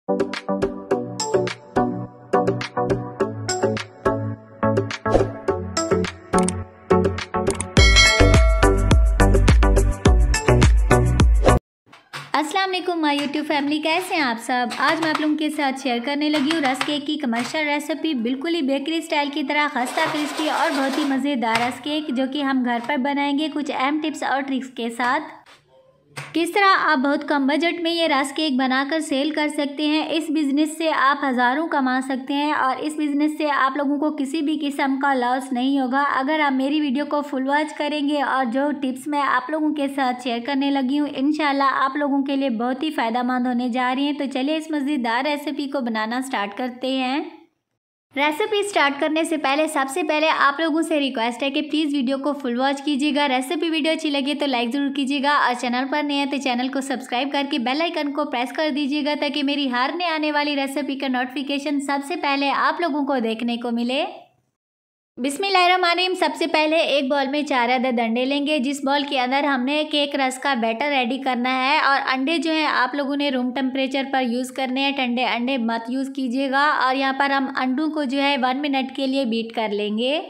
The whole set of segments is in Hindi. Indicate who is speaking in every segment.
Speaker 1: अस्सलाम वालेकुम माय यूट्यूब फैमिली, कैसे हैं आप सब। आज मैं आप लोगों के साथ शेयर करने लगी हूँ रस्क केक की कमर्शियल रेसिपी। बिल्कुल ही बेकरी स्टाइल की तरह खस्ता क्रिस्पी और बहुत ही मज़ेदार रस्क केक जो कि हम घर पर बनाएंगे कुछ अहम टिप्स और ट्रिक्स के साथ। किस तरह आप बहुत कम बजट में ये रस्क केक बनाकर सेल कर सकते हैं। इस बिज़नेस से आप हज़ारों कमा सकते हैं और इस बिज़नेस से आप लोगों को किसी भी किस्म का लॉस नहीं होगा अगर आप मेरी वीडियो को फुल वॉच करेंगे। और जो टिप्स मैं आप लोगों के साथ शेयर करने लगी हूँ इंशाल्लाह आप लोगों के लिए बहुत ही फ़ायदेमंद होने जा रही हैं। तो चलिए इस मज़ेदार रेसिपी को बनाना स्टार्ट करते हैं। रेसिपी स्टार्ट करने से पहले सबसे पहले आप लोगों से रिक्वेस्ट है कि प्लीज़ वीडियो को फुल वॉच कीजिएगा। रेसिपी वीडियो अच्छी लगे तो लाइक ज़रूर कीजिएगा और चैनल पर नए हैं तो चैनल को सब्सक्राइब करके बेल आइकन को प्रेस कर दीजिएगा ताकि मेरी हर नए आने वाली रेसिपी का नोटिफिकेशन सबसे पहले आप लोगों को देखने को मिले। बिस्मिल्लाहिर्रहमानिर्रहीम। सबसे पहले एक बॉल में 4 अदद अंडे लेंगे जिस बॉल के अंदर हमने केक रस्क का बैटर रेडी करना है। और अंडे जो है आप लोगों ने रूम टेम्परेचर पर यूज़ करने हैं, ठंडे अंडे मत यूज़ कीजिएगा। और यहाँ पर हम अंडों को जो है 1 मिनट के लिए बीट कर लेंगे।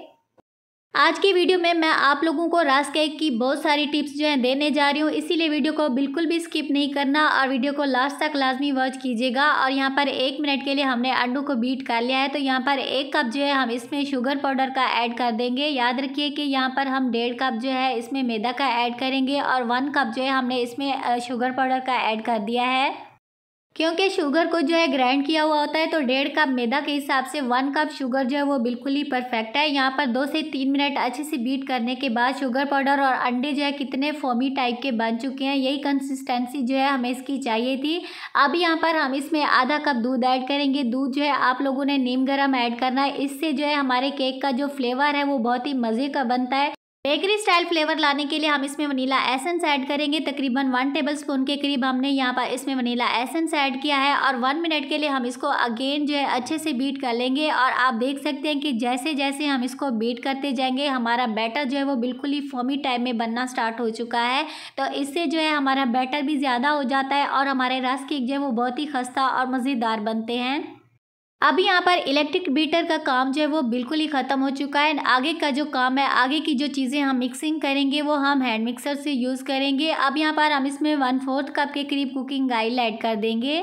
Speaker 1: आज की वीडियो में मैं आप लोगों को रस्क केक की बहुत सारी टिप्स जो हैं देने जा रही हूँ, इसीलिए वीडियो को बिल्कुल भी स्किप नहीं करना और वीडियो को लास्ट तक लाजमी वॉच कीजिएगा। और यहाँ पर 1 मिनट के लिए हमने अंडों को बीट कर लिया है। तो यहाँ पर 1 कप जो है हम इसमें शुगर पाउडर का ऐड कर देंगे। याद रखिए कि यहाँ पर हम 1.5 कप जो है इसमें मैदा का ऐड करेंगे और 1 कप जो है हमने इसमें शुगर पाउडर का ऐड कर दिया है। क्योंकि शुगर को जो है ग्राइंड किया हुआ होता है तो 1.5 कप मैदा के हिसाब से 1 कप शुगर जो है वो बिल्कुल ही परफेक्ट है। यहाँ पर 2 से 3 मिनट अच्छे से बीट करने के बाद शुगर पाउडर और अंडे जो है कितने फोमी टाइप के बन चुके हैं। यही कंसिस्टेंसी जो है हमें इसकी चाहिए थी। अब यहाँ पर हम इसमें आधा कप दूध ऐड करेंगे। दूध जो है आप लोगों ने नीम गर्म ऐड करना है, इससे जो है हमारे केक का जो फ्लेवर है वो बहुत ही मज़े का बनता है। बेकरी स्टाइल फ्लेवर लाने के लिए हम इसमें वनीला एसेंस ऐड करेंगे। तकरीबन 1 टेबलस्पून के करीब हमने यहाँ पर इसमें वनीला एसेंस ऐड किया है। और 1 मिनट के लिए हम इसको अगेन जो है अच्छे से बीट कर लेंगे। और आप देख सकते हैं कि जैसे जैसे हम इसको बीट करते जाएंगे हमारा बैटर जो है वो बिल्कुल ही फोमी टाइप में बनना स्टार्ट हो चुका है। तो इससे जो है हमारा बैटर भी ज़्यादा हो जाता है और हमारे रस्क केक जो है वो बहुत ही खस्ता और मज़ेदार बनते हैं। अब यहाँ पर इलेक्ट्रिक बीटर का काम जो है वो बिल्कुल ही ख़त्म हो चुका है। आगे का जो काम है, आगे की जो चीज़ें हम मिक्सिंग करेंगे वो हम हैंड मिक्सर से यूज़ करेंगे। अब यहाँ पर हम इसमें 1/4 कप के करीब कुकिंग ऑयल ऐड कर देंगे।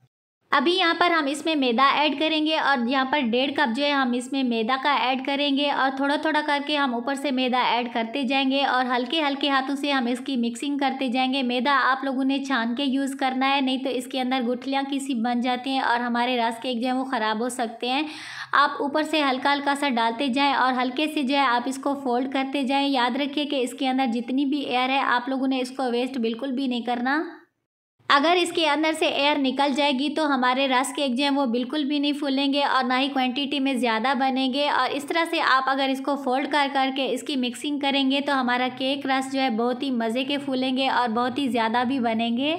Speaker 1: अभी यहाँ पर हम इसमें मैदा ऐड करेंगे और यहाँ पर 1.5 कप जो है हम इसमें मैदा का ऐड करेंगे और थोड़ा थोड़ा करके हम ऊपर से मैदा ऐड करते जाएंगे और हल्के हल्के हाथों से हम इसकी मिक्सिंग करते जाएंगे। मैदा आप लोगों ने छान के यूज़ करना है, नहीं तो इसके अंदर गुठलियाँ किसी बन जाती हैं और हमारे रस्क केक जो है वो ख़राब हो सकते हैं। आप ऊपर से हल्का हल्का सा डालते जाएँ और हल्के से जो है आप इसको फोल्ड करते जाएँ। याद रखिए कि इसके अंदर जितनी भी एयर है आप लोगों ने इसको वेस्ट बिल्कुल भी नहीं करना। अगर इसके अंदर से एयर निकल जाएगी तो हमारे रस्क केक जो हैं वो बिल्कुल भी नहीं फूलेंगे और ना ही क्वांटिटी में ज़्यादा बनेंगे। और इस तरह से आप अगर इसको फोल्ड कर करके इसकी मिक्सिंग करेंगे तो हमारा केक रस्क जो है बहुत ही मज़े के फूलेंगे और बहुत ही ज़्यादा भी बनेंगे।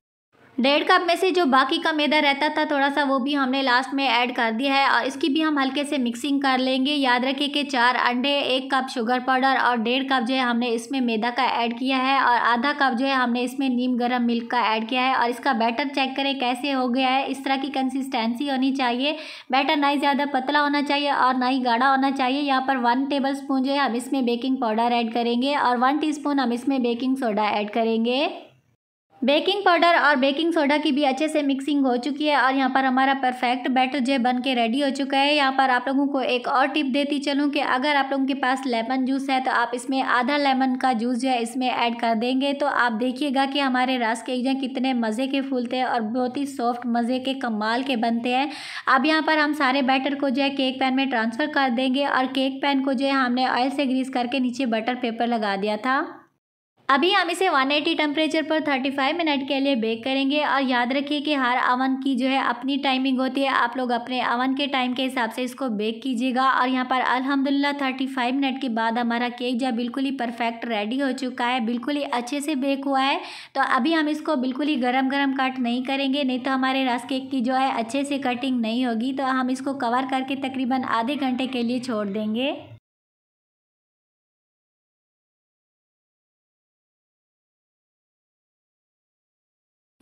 Speaker 1: 1.5 कप में से जो बाकी का मैदा रहता था थोड़ा सा वो भी हमने लास्ट में ऐड कर दिया है और इसकी भी हम हल्के से मिक्सिंग कर लेंगे। याद रखिए कि 4 अंडे, 1 कप शुगर पाउडर और 1.5 कप जो है हमने इसमें मैदा का ऐड किया है और आधा कप जो है हमने इसमें नीम गर्म मिल्क का ऐड किया है। और इसका बैटर चेक करें कैसे हो गया है। इस तरह की कंसिस्टेंसी होनी चाहिए। बैटर ना ही ज़्यादा पतला होना चाहिए और ना ही गाढ़ा होना चाहिए। यहाँ पर 1 टेबलस्पून जो है हम इसमें बेकिंग पाउडर ऐड करेंगे और 1 टीस्पून हम इसमें बेकिंग सोडा ऐड करेंगे। बेकिंग पाउडर और बेकिंग सोडा की भी अच्छे से मिक्सिंग हो चुकी है और यहाँ पर हमारा परफेक्ट बैटर जो है बन के रेडी हो चुका है। यहाँ पर आप लोगों को एक और टिप देती चलूँ कि अगर आप लोगों के पास लेमन जूस है तो आप इसमें आधा लेमन का जूस जो है इसमें ऐड कर देंगे। तो आप देखिएगा कि हमारे रस्क केक जो है कितने मज़े के फूलते हैं और बहुत ही सॉफ्ट मज़े के कमाल के बनते हैं। अब यहाँ पर हम सारे बैटर को जो है केक पैन में ट्रांसफ़र कर देंगे और केक पैन को जो है हमने ऑयल से ग्रीस करके नीचे बटर पेपर लगा दिया था। अभी हम इसे 180 टेम्परेचर पर 35 मिनट के लिए बेक करेंगे। और याद रखिए कि हर अवन की जो है अपनी टाइमिंग होती है, आप लोग अपने अवन के टाइम के हिसाब से इसको बेक कीजिएगा। और यहाँ पर अल्हम्दुलिल्लाह 35 मिनट के बाद हमारा केक जो है बिल्कुल ही परफेक्ट रेडी हो चुका है, बिल्कुल ही अच्छे से बेक हुआ है। तो अभी हम इसको बिल्कुल ही गरम गरम कट नहीं करेंगे, नहीं तो हमारे रस्क केक की जो है अच्छे से कटिंग नहीं होगी। तो हम इसको कवर करके तकरीबन आधे घंटे के लिए छोड़ देंगे।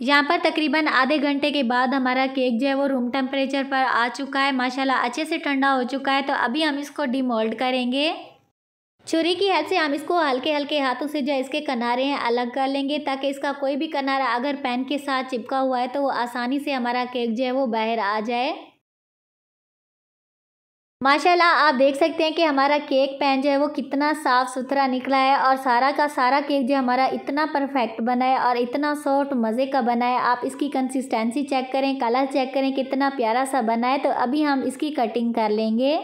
Speaker 1: यहाँ पर तकरीबन आधे घंटे के बाद हमारा केक जो है वो रूम टेम्परेचर पर आ चुका है। माशाल्लाह अच्छे से ठंडा हो चुका है। तो अभी हम इसको डिमोल्ड करेंगे। छुरी की हेल्प से हम इसको हल्के हल्के हाथों से जो इसके किनारे हैं अलग कर लेंगे, ताकि इसका कोई भी किनारा अगर पैन के साथ चिपका हुआ है तो वो आसानी से हमारा केक जो है वो बाहर आ जाए। माशाल्लाह आप देख सकते हैं कि हमारा केक पैन जो है वो कितना साफ़ सुथरा निकला है और सारा का सारा केक जो हमारा इतना परफेक्ट बना है और इतना सॉफ्ट मज़े का बना है। आप इसकी कंसिस्टेंसी चेक करें, कलर चेक करें, कितना प्यारा सा बना है। तो अभी हम इसकी कटिंग कर लेंगे।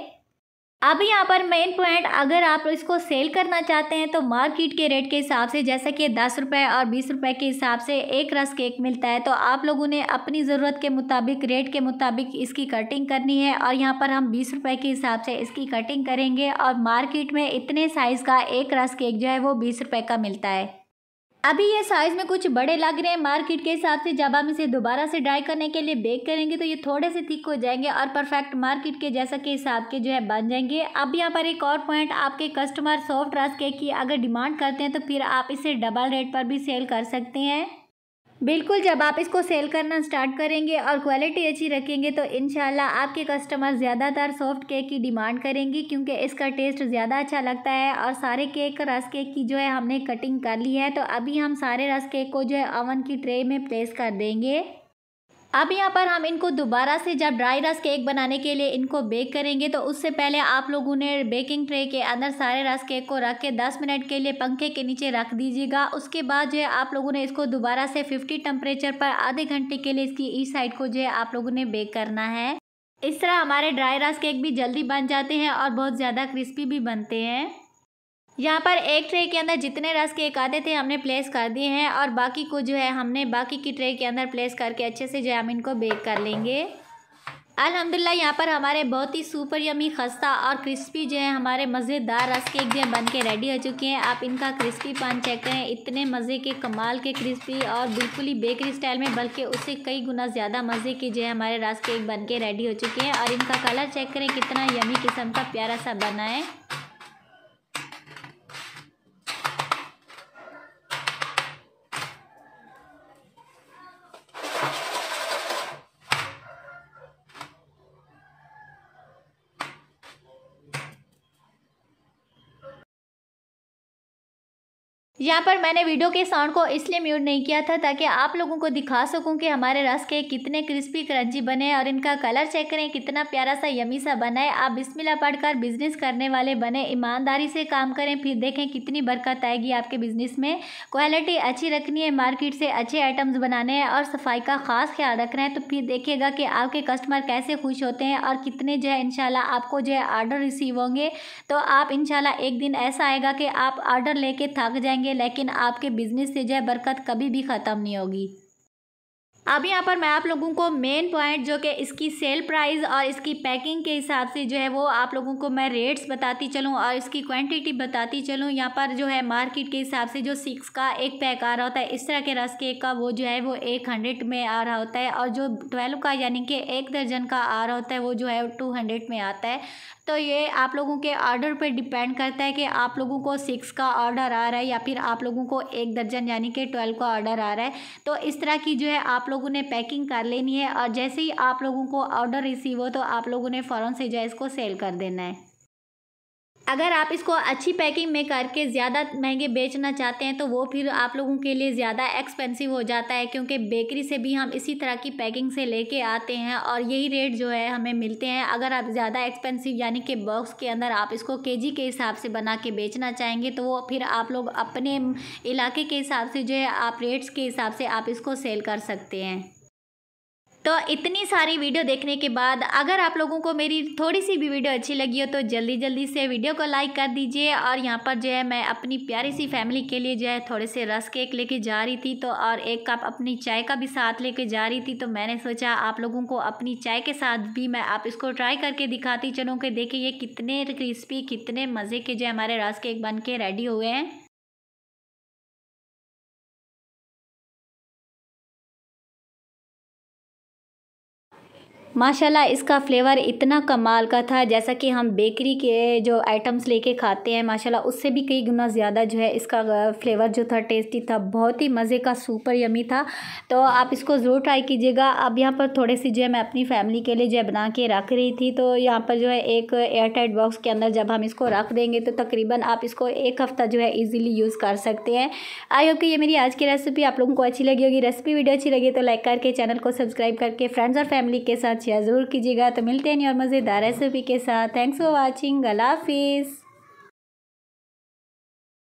Speaker 1: अब यहाँ पर मेन पॉइंट, अगर आप इसको सेल करना चाहते हैं तो मार्केट के रेट के हिसाब से, जैसे कि 10 रुपये और 20 रुपये के हिसाब से एक रस केक मिलता है, तो आप लोगों ने अपनी ज़रूरत के मुताबिक, रेट के मुताबिक इसकी कटिंग करनी है। और यहाँ पर हम 20 रुपये के हिसाब से इसकी कटिंग करेंगे और मार्केट में इतने साइज़ का एक रस केक जो है वो 20 रुपये का मिलता है। अभी ये साइज़ में कुछ बड़े लग रहे हैं मार्केट के हिसाब से। जब हम इसे दोबारा से ड्राई करने के लिए बेक करेंगे तो ये थोड़े से थिक हो जाएंगे और परफेक्ट मार्केट के जैसा के हिसाब के जो है बन जाएंगे। अब यहाँ पर एक और पॉइंट, आपके कस्टमर सॉफ्ट रस केक की अगर डिमांड करते हैं तो फिर आप इसे डबल रेट पर भी सेल कर सकते हैं। बिल्कुल, जब आप इसको सेल करना स्टार्ट करेंगे और क्वालिटी अच्छी रखेंगे तो इंशाल्लाह आपके कस्टमर ज़्यादातर सॉफ्ट केक की डिमांड करेंगे, क्योंकि इसका टेस्ट ज़्यादा अच्छा लगता है। और सारे केक, रस केक की जो है हमने कटिंग कर ली है। तो अभी हम सारे रस केक को जो है ओवन की ट्रे में प्लेस कर देंगे। अब यहाँ पर हम इनको दोबारा से जब ड्राई रस केक बनाने के लिए इनको बेक करेंगे तो उससे पहले आप लोगों ने बेकिंग ट्रे के अंदर सारे रस केक को रख के 10 मिनट के लिए पंखे के नीचे रख दीजिएगा। उसके बाद जो है आप लोगों ने इसको दोबारा से 50 टेम्परेचर पर आधे घंटे के लिए इसकी ईच साइड को जो है आप लोगों ने बेक करना है। इस तरह हमारे ड्राई रस केक भी जल्दी बन जाते हैं और बहुत ज़्यादा क्रिस्पी भी बनते हैं। यहाँ पर एक ट्रे के अंदर जितने रस केक आते थे हमने प्लेस कर दिए हैं और बाकी को जो है हमने बाकी की ट्रे के अंदर प्लेस करके अच्छे से जो है हम इनको बेक कर लेंगे। अल्हम्दुलिल्लाह यहाँ पर हमारे बहुत ही सुपर यमी, खस्ता और क्रिस्पी जो है हमारे मज़ेदार रस केक जो है बन के रेडी हो चुके हैं। आप इनका क्रिस्पी पान चेक करें, इतने मज़े के, कमाल के क्रिस्पी और बिल्कुल ही बेकरी स्टाइल में, बल्कि उससे कई गुना ज़्यादा मज़े के जो है हमारे रस केक बन के रेडी हो चुके हैं। और इनका कलर चेक करें, कितना यमी किस्म का प्यारा सा बना है। यहाँ पर मैंने वीडियो के साउंड को इसलिए म्यूट नहीं किया था ताकि आप लोगों को दिखा सकूं कि हमारे रस केक कितने क्रिस्पी क्रंची बने हैं। और इनका कलर चेक करें, कितना प्यारा सा यमी सा बना है। आप बिस्मिल्लाह पढ़कर बिजनेस करने वाले बने, ईमानदारी से काम करें, फिर देखें कितनी बरकत आएगी आपके बिजनेस में। क्वालिटी अच्छी रखनी है, मार्केट से अच्छे आइटम्स बनाने हैं और सफाई का ख़ास ख्याल रखना है। तो फिर देखिएगा कि आपके कस्टमर कैसे खुश होते हैं और कितने जो है इंशाल्लाह आपको जो है आर्डर रिसीव होंगे। तो आप इंशाल्लाह एक दिन ऐसा आएगा कि आप आर्डर लेके थक जाएंगे, लेकिन आपके बिजनेस से जो है बरकत कभी भी ख़त्म नहीं होगी। अब यहाँ पर मैं आप लोगों को मेन पॉइंट, जो कि इसकी सेल प्राइस और इसकी पैकिंग के हिसाब से जो है वो आप लोगों को मैं रेट्स बताती चलूँ और इसकी क्वांटिटी बताती चलूँ। यहाँ पर जो है मार्केट के हिसाब से जो 6 का एक पैक आ रहा होता है इस तरह के रस केक का, वो जो है वो 100 में आ रहा होता है। और जो 12 का यानी कि 1 दर्जन का आ रहा होता है वो जो है 200 में आता है। तो ये आप लोगों के ऑर्डर पर डिपेंड करता है कि आप लोगों को 6 का ऑर्डर आ रहा है या फिर आप लोगों को 1 दर्जन यानी कि 12 का ऑर्डर आ रहा है। तो इस तरह की जो है आप लोगों ने पैकिंग कर लेनी है और जैसे ही आप लोगों को ऑर्डर रिसीव हो तो आप लोगों ने फ़ौरन से जो है इसको सेल कर देना है। अगर आप इसको अच्छी पैकिंग में करके ज़्यादा महंगे बेचना चाहते हैं तो वो फिर आप लोगों के लिए ज़्यादा एक्सपेंसिव हो जाता है, क्योंकि बेकरी से भी हम इसी तरह की पैकिंग से लेके आते हैं और यही रेट जो है हमें मिलते हैं। अगर आप ज़्यादा एक्सपेंसिव यानी कि बॉक्स के अंदर आप इसको केजी के हिसाब से बना के बेचना चाहेंगे तो वो फिर आप लोग अपने इलाके के हिसाब से जो है आप रेट्स के हिसाब से आप इसको सेल कर सकते हैं। तो इतनी सारी वीडियो देखने के बाद अगर आप लोगों को मेरी थोड़ी सी भी वीडियो अच्छी लगी हो तो जल्दी जल्दी से वीडियो को लाइक कर दीजिए। और यहाँ पर जो है मैं अपनी प्यारी सी फैमिली के लिए जो है थोड़े से रस केक लेके जा रही थी, तो और एक कप अपनी चाय का भी साथ लेके जा रही थी। तो मैंने सोचा आप लोगों को अपनी चाय के साथ भी मैं आप इसको ट्राई करके दिखाती चलूँ कि देखिए ये कितने क्रिस्पी, कितने मज़े के जो हमारे रस केक बन के रेडी हुए हैं। माशाल्लाह इसका फ्लेवर इतना कमाल का था, जैसा कि हम बेकरी के जो आइटम्स लेके खाते हैं माशाल्लाह उससे भी कई गुना ज़्यादा जो है इसका फ्लेवर जो था टेस्टी था, बहुत ही मज़े का सुपर यमी था। तो आप इसको ज़रूर ट्राई कीजिएगा। अब यहाँ पर थोड़े सी जो है मैं अपनी फैमिली के लिए जो है बना के रख रही थी, तो यहाँ पर जो है एक एयर टाइट बॉक्स के अंदर जब हम इसको रख देंगे तो तकरीबन आप इसको 1 हफ़्ता जो है ईज़िली यूज़ कर सकते हैं। आई होप कि ये मेरी आज की रेसिपी आप लोगों को अच्छी लगी होगी। रेसिपी वीडियो अच्छी लगी तो लाइक करके चैनल को सब्सक्राइब करके फ्रेंड्स और फैमिली के साथ शेयर ज़रूर कीजिएगा। तो मिलते हैं और मज़ेदार रेसिपी के साथ। Thanks for watching. अल्लाह हाफिज़।